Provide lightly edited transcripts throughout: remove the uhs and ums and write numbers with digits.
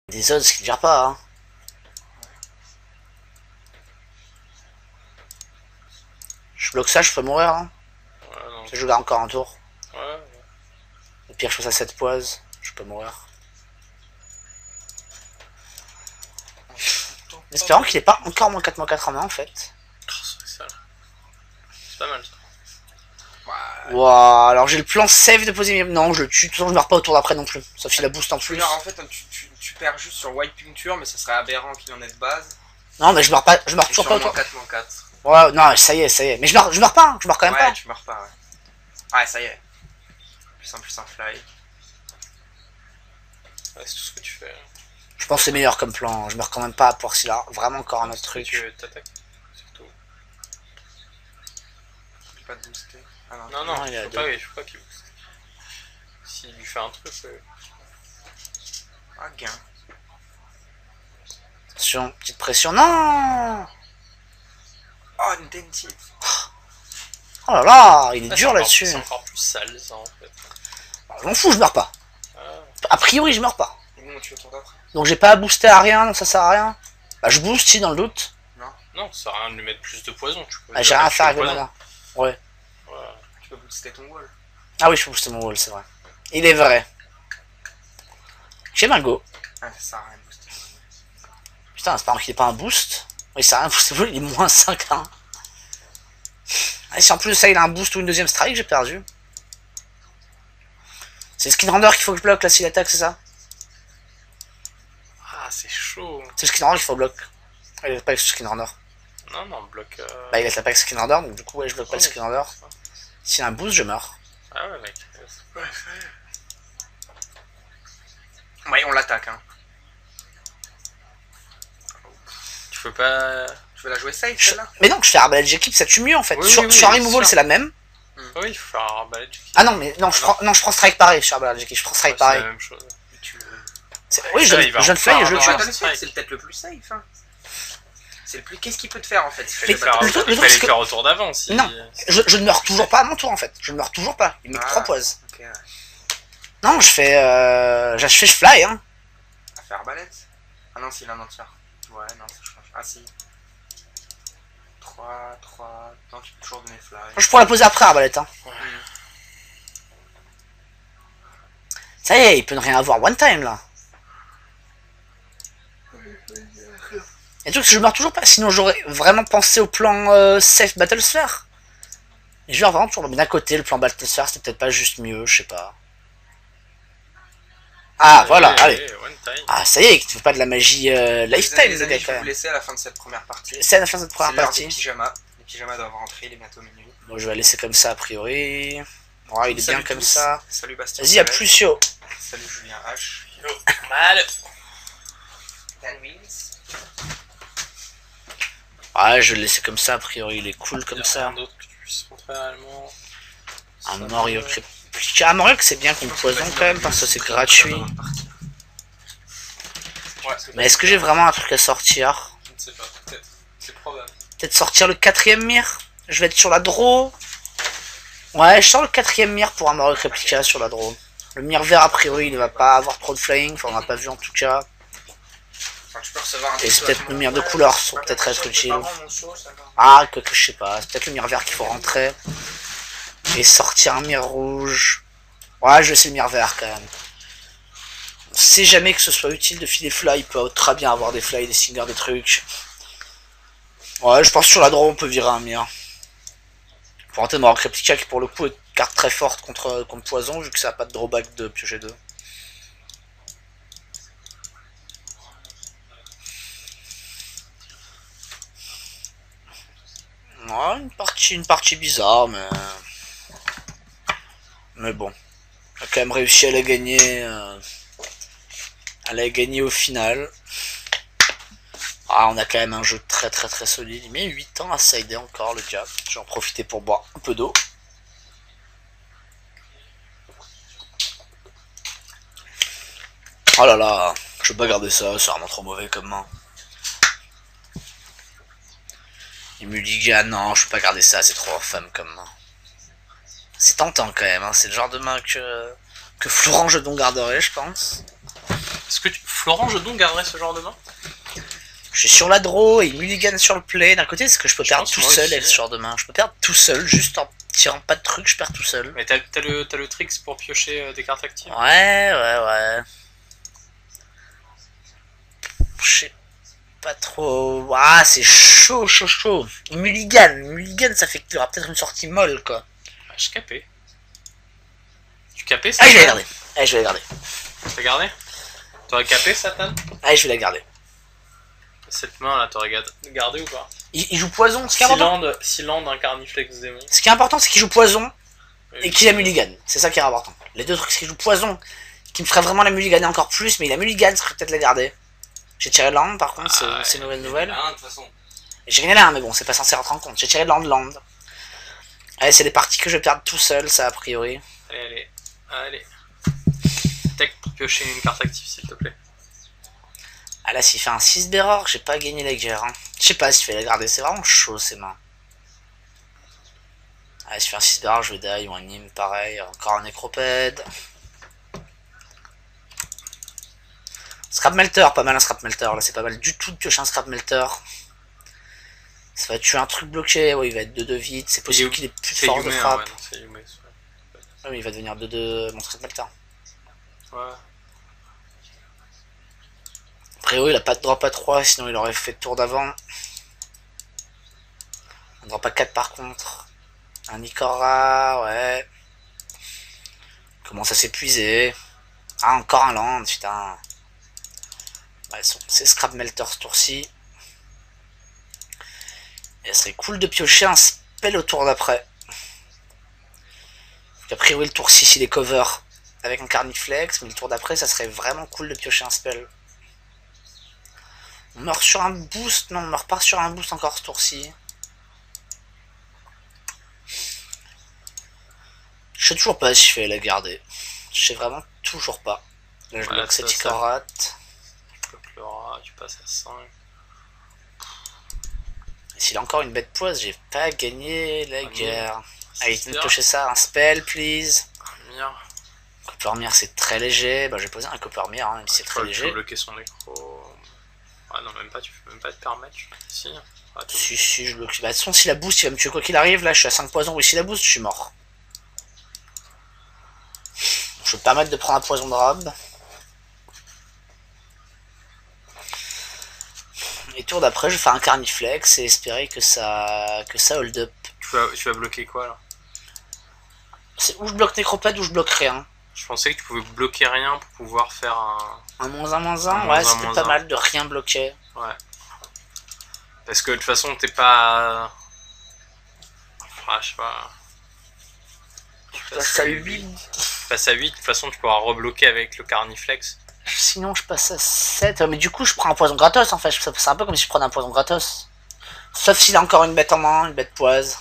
Des odds qui ne gèrent pas, hein. Je bloque ça, je peux mourir, hein. Ouais, non. Je garde encore un tour. Ouais. Au pire, je passe à 7 poises, je peux mourir. Espérons qu'il n'est pas encore moins 4/4 en main en fait. C'est pas mal ça. Waouh, alors j'ai le plan safe de poser mes... Non, je le tue, de toute façon je meurs pas au tour d'après non plus. Sauf s'il a boost en plus. En fait, tu perds juste sur White Puncture, mais ça serait aberrant qu'il en ait de base. Non, mais je meurs pas, je meurs toujours pas au tour. 4/4. Ouais, non, ça y est, ça y est. Mais je meurs pas, hein. Je meurs quand même pas. Ouais, tu meurs pas, ouais. Ouais, ça y est. Plus un fly. Ouais, c'est tout ce que tu fais. Je pense que c'est meilleur comme plan. Je meurs quand même pas à voir s'il a vraiment encore un autre truc. Tu t'attaques, surtout. Je peux pas te booster. Ah non, il faut pas qu'il booste. S'il lui fait un truc, Ah, gain. Attention, petite pression. Non. Oh, une dentite. Oh là là, il est dur là-dessus. C'est encore plus sale ça en fait. Je m'en fous, je meurs pas. A priori, je meurs pas. Bon, tu tour d'après. Donc j'ai pas à booster à rien, donc ça sert à rien. Bah je booste si dans le doute. Non, ça sert à rien de lui mettre plus de poison. Ah, j'ai rien à faire avec le mana. Ouais. Tu peux booster ton wall. Ah oui, je peux booster mon wall, c'est vrai. Il est vrai. J'ai Mango. Ah, ça sert à rien de booster. Putain, c'est pas qu'il ait pas un boost. Oui, ça sert à rien de booster mon wall, il est moins 5 1. Et si en plus de ça il a un boost ou une deuxième strike, j'ai perdu. C'est le skin render qu'il faut que je bloque là s'il attaque, c'est ça? Ah, c'est chaud. C'est le skin render qu'il faut bloquer. Ah, il attaque pas avec ce skin render. Non, bloque. Bah, il attaque pas avec ce skin render, donc du coup, ouais, je bloque pas le skin render. S'il a un boost, je meurs. Ah ouais, mec. Ouais, on l'attaque, hein. Tu peux pas. Tu veux la jouer safe, celle-là? Mais non, je fais arbalète j'équipe, ça tue mieux en fait. Oui, sur oui, un removal, c'est la même. Oui, il faut faire un arbalète. Ah non, mais non, je prends strike pareil sur arbalète j'équipe, je prends strike pareil. C'est la même chose. Oui, je le fly et je le tue. C'est peut-être le plus safe, hein. C'est le plus. Qu'est-ce qu'il peut te faire en fait? Il fallait le faire au tour d'avant si. Non, je ne meurs toujours pas à mon tour en fait. Je ne meurs toujours pas. Il met 3 poises. Okay, ouais. Non, je fais fly, hein. À faire arbalète? Ah non, c'est un entier. Ouais, non, ça change. Ah si. 3. Non, tu peux toujours donner fly. Je pourrais la poser après, arbalète, hein. Ouais. Ça y est, il peut ne rien avoir one time là. Et tout que je meurs toujours pas, sinon j'aurais vraiment pensé au plan safe Battlesphere. Et je meurs vraiment toujours. Mais d'un côté, le plan Battlesphere c'était peut-être pas juste mieux, je sais pas. Ah voilà, allez. Ah ça y est, tu fais pas de la magie lifetime, les le gars amis, je vais vous laisser à la fin de cette première partie. C'est à la fin de cette première partie. Les pyjamas doivent rentrer, il est bientôt minuit. Bon, je vais la laisser comme ça a priori. Ouais, il est bien comme ça. Salut Bastien. Vas-y, à plus, yo. Salut Julien H. Yo, mal. Ouais, je vais le laisser comme ça, a priori, il est cool comme ça. Un autre que tu puisses montrer réellement. Un Morio Cryptica. Un Morio que c'est bien qu'on poison quand même, parce que c'est gratuit. Ouais, mais est-ce que j'ai vraiment un truc à sortir? Je ne sais pas, peut-être. C'est probable. Peut-être sortir le 4ème mire. Je vais être sur la draw. Ouais, je sors le 4ème mire pour un Mario Replica sur la draw. Le mire vert, a priori, il ne va pas avoir trop de flying. Enfin, on n'a pas vu en tout cas. Et c'est peut-être le mire de couleur, ça va peut-être être utile. Ah, que je sais pas. C'est peut-être le mire vert qu'il faut rentrer. Et sortir un mire rouge. Ouais, je vais essayer le mire vert quand même. On sait jamais que ce soit utile de filer fly. Il peut très bien avoir des fly, des singers, des trucs. Ouais, je pense que sur la draw, on peut virer un mire. Pour rentrer dans Replica qui pour le coup est une carte très forte contre poison vu que ça n'a pas de drawback de piocher 2. Ouais, une partie bizarre mais bon. On a quand même réussi à la gagner. À la gagner au final. Ah, on a quand même un jeu très solide. Il met 8 ans à sider encore le gars. Je vais en profiter pour boire un peu d'eau. Oh là là, je peux pas garder ça, c'est vraiment trop mauvais comme main. Il me dit ah non, je peux pas garder ça, c'est trop infâme comme main. C'est tentant quand même, hein. C'est le genre de main que Florent Jedon garderait, je pense. Est-ce que Florent Jedon garderait ce genre de main? Je suis sur la draw et il mulligan sur le play. D'un côté, c'est que je peux perdre pense tout moi seul aussi, avec ce genre de main. Je peux perdre tout seul, juste en tirant pas de trucs, je perds tout seul. Mais t'as le tricks pour piocher des cartes actives? Ouais. Je sais pas trop. Ah, c'est chaud. Mulligan, ça fait qu'il y aura peut-être une sortie molle, quoi. Ah, je capais. Tu capais ça? Ah, je vais la garder. T'as gardé? T'aurais capé Satan? Ah, je vais la garder. Cette main là, t'aurais gardé ou pas? Il joue poison, ce qui est important. Si land un carniflex démon. Ce qui est important, c'est qu'il joue poison Oui, et qu'il a mulligan. C'est ça qui est important. Les deux trucs, c'est qu'il joue poison, qui me ferait vraiment la mulliganer encore plus, mais il a mulligan, ça ferait peut-être la garder. J'ai tiré land, par contre, c'est une mauvaise nouvelle. De toute façon. J'ai gagné la 1, mais bon, c'est pas censé rentrer en compte. J'ai tiré land. Allez, c'est des parties que je vais perdre tout seul, ça, a priori. Allez. Tech pour piocher une carte active, s'il te plaît. Ah là, s'il fait un 6 Beror, j'ai pas gagné la guerre. Hein. Je sais pas s'il fait la garder, c'est vraiment chaud ces mains. Ah, s'il fait un 6 Beror, je vais die ou un Nîmes, pareil. Encore un Nécropède. Scrap Melter, pas mal un Scrap Melter. Là, c'est pas mal du tout de piocher un Scrap Melter. Ça va tuer un truc bloqué. Ouais, il va être 2-2 vite. C'est possible qu'il ait plus de force de frappe. Ouais, mais il va devenir 2-2 mon Scrap Melter. Ouais. A priori, il a pas de drop à 3, sinon il aurait fait le tour d'avant. Un drop à 4 par contre. Un Ikora, ouais. Commence à s'épuiser. Ah, encore un land, putain. Ouais, c'est Scrap Melter ce tour-ci. Et ça serait cool de piocher un spell au tour d'après. A priori, le tour 6 il est cover avec un Carniflex, mais le tour d'après, ça serait vraiment cool de piocher un spell. On meurt sur un boost, non, on meurt pas sur un boost encore ce tour-ci. Je sais toujours pas si je fais la garder. Je sais vraiment toujours pas. Là, je bloque cette Ikorat. Tu bloques le rat, tu passes à 5. S'il a encore une bête poise, j'ai pas gagné la guerre. Allez, il me piocher ça, un spell, please. Coppermere, c'est très léger. Bah, je vais poser un Coppermere, hein, même si c'est très léger. Tu peux bloquer son écro. Ah non, même pas, tu peux même pas te permettre. Si. Ah, si, je bloque. Bah, de toute façon, si la boost, il va me tuer quoi qu'il arrive. Là, je suis à 5 poisons. Oui, si la boost, je suis mort. Je vais me permettre de prendre un poison de robe. Et tour d'après, je vais faire un Carniflex et espérer que ça hold up. Tu vas bloquer quoi là? C'est où je bloque Nécropède ou je bloque rien. Je pensais que tu pouvais bloquer rien pour pouvoir faire un... Un -1, ouais, c'était pas mal de rien bloquer. Ouais. Parce que de toute façon, t'es pas... Ah, je sais pas... Tu passes à 8. Tu passes à 8, de toute façon, tu pourras rebloquer avec le Carniflex. Sinon, je passe à 7. Mais du coup, je prends un poison gratos en fait. C'est un peu comme si je prenais un poison gratos. Sauf s'il a encore une bête en main, une bête poise.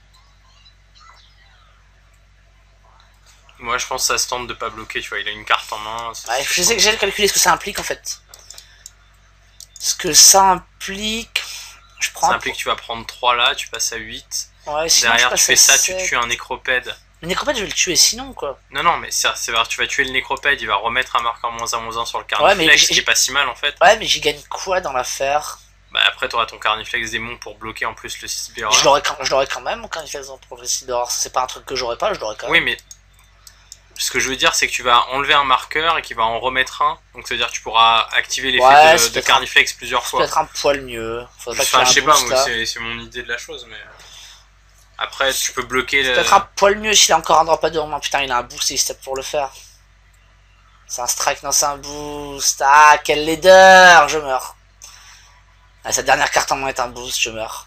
Moi, je pense que ça se tente de pas bloquer, tu vois. Il a une carte en main. Ouais, je sais que j'ai calculé ce que ça implique en fait. Ce que ça implique. Je prends. Ça implique que tu vas prendre 3 là, tu passes à 8. Ouais, sinon, derrière, tu fais ça, 7. tu tues un nécropède. Le nécropède, je vais le tuer sinon quoi. Non, mais c'est vrai, tu vas tuer le nécropède, il va remettre un marqueur -1/-1 sur le Carniflex, ce qui est pas si mal en fait. Ouais, mais j'y gagne quoi dans l'affaire? Bah après, t'auras ton Carniflex démon pour bloquer en plus le 6 Beror. Je l'aurais quand même mon Carniflex pour le 6 Beror. C'est pas un truc que j'aurais pas, je l'aurais quand même. Oui, mais ce que je veux dire, c'est que tu vas enlever un marqueur et qu'il va en remettre un. Donc ça veut dire que tu pourras activer l'effet de Carniflex plusieurs fois. Peut-être un poil mieux. Enfin, je sais pas, moi, c'est mon idée de la chose, mais... Après, tu peux bloquer peut-être un poil mieux s'il a encore un drop à 2 en main. Putain, il a un boost et il se tape pour le faire. C'est un strike, non, c'est un boost. Ah, quel leader! Je meurs. Ah, sa dernière carte en main est un boost, je meurs.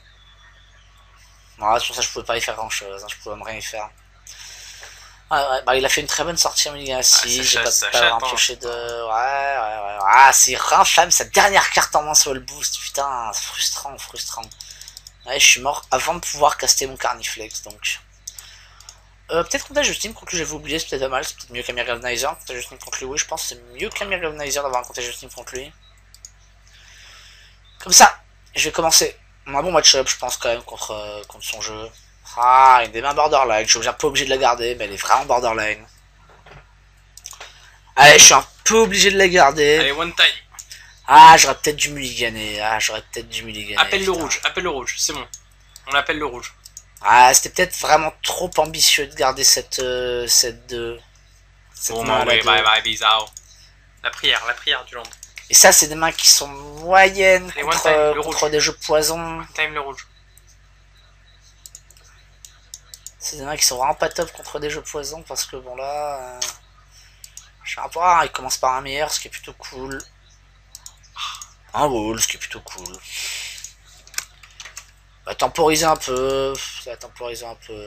Voilà, c'est pour ça que je pouvais pas y faire grand chose. Hein, je pouvais même rien y faire. Ouais, bah il a fait une très bonne sortie en Ligue 1 6. J'ai pas un pioché de. Ouais. Ah, c'est infâme, sa dernière carte en main sur le boost. Putain, c'est frustrant. Ouais, je suis mort avant de pouvoir caster mon Carniflex, donc. Peut-être Contagious Team contre lui, j'avais oublié, c'est peut-être pas mal, c'est peut-être mieux qu'Amir Galvanizer. Contagious Team contre lui, oui, je pense que c'est mieux qu'Amir Galvanizer d'avoir un Contagious Team contre lui. Comme ça, je vais commencer. On a un bon match-up, je pense, quand même, contre son jeu. Ah, il y a des mains borderline, je suis pas obligé de la garder, mais elle est vraiment borderline. Allez, je suis un peu obligé de la garder. Allez, one time. Ah, j'aurais peut-être dû mulliganer. Appelle le rouge, c'est bon. On appelle le rouge. Ah, c'était peut-être vraiment trop ambitieux de garder cette 2. Bon, ouais, bye, bizarre. La prière du land. Et ça, c'est des mains qui sont moyennes allez, contre des jeux poison. One time le rouge. C'est des mains qui sont vraiment pas top contre des jeux poison parce que bon là... je sais pas, il commence par un meilleur, ce qui est plutôt cool. Un wall, ce qui est plutôt cool. Va temporiser un peu. Ça va temporiser un peu.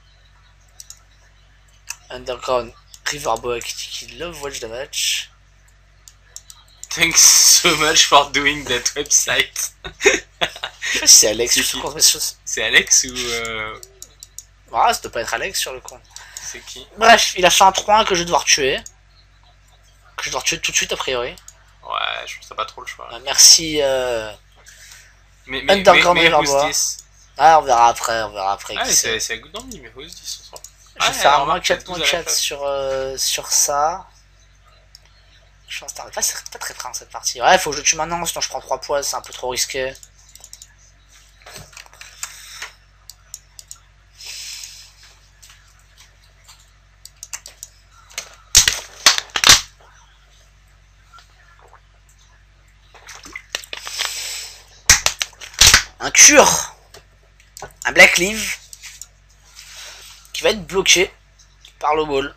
Underground Riverboy qui love watch damage. Thanks so much for doing that website. Je sais pas si c'est Alex, je trouve qu'on c'est Alex ou Ah, ça doit pas être Alex sur le compte. C'est qui? Bref, il a fait un 3-1 que je vais devoir tuer. Que je vais devoir tuer tout de suite a priori. Ouais, je pense que t'as pas trop le choix. Merci mais Underground Riverboy. Ah, on verra après, Ah, c'est good dans le mais who's this on s'en fout. Je vais faire un moins 4 sur ça. Je pense que c'est pas très prêt dans cette partie. Ouais, faut que je tue maintenant, sinon je prends 3 poids, c'est un peu trop risqué. Un cure, un black leaf qui va être bloqué par le wall.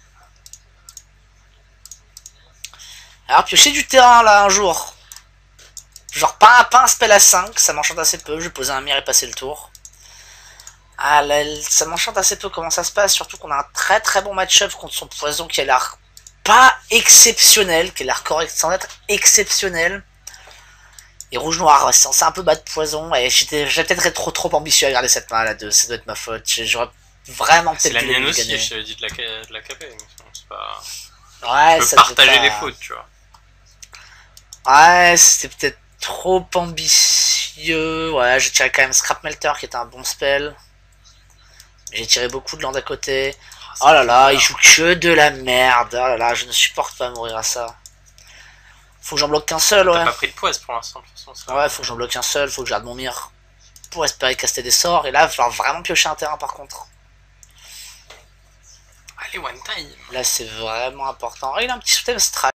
Alors piocher du terrain là un jour. Genre pas un spell à 5, ça m'enchante assez peu, je vais poser un mire et passer le tour. Ah là, ça m'enchante assez peu comment ça se passe, surtout qu'on a un très bon match-up contre son poison qui a l'air pas exceptionnel, qui a l'air correct sans être exceptionnel. Et rouge-noir, c'est un peu bas de poison, et j'ai peut-être été trop ambitieux à garder cette main là, ça doit être ma faute, j'aurais vraiment peut-être c'est la mienne aussi, je t'avais dit de la caper, c'est pas... Ouais, je peux partager les fautes, tu vois. Ouais, c'était peut-être trop ambitieux. Ouais, j'ai tiré quand même Scrap Melter qui était un bon spell. J'ai tiré beaucoup de land à côté. Oh là là, il joue que de la merde. Oh là là, je ne supporte pas mourir à ça. Faut que j'en bloque qu'un seul, ouais. T'as pas pris de poise pour l'instant, de toute façon. Ouais, faut que j'en bloque un seul, faut que je garde mon mire. Pour espérer caster des sorts. Et là, il va falloir vraiment piocher un terrain par contre. Allez, one time. Là, c'est vraiment important. Oh, il a un petit totem strike.